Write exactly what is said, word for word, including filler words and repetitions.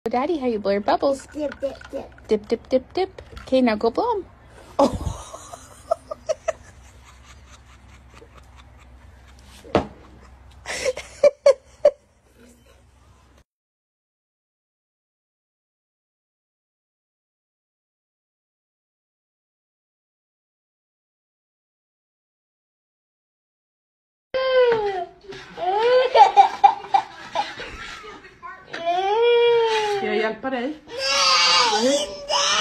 Daddy, how you blow your bubbles? Dip, dip, dip. Dip, dip, dip, dip. Okay, now go blow them. Oh. Ska jag hjälpa dig? Nej, inte!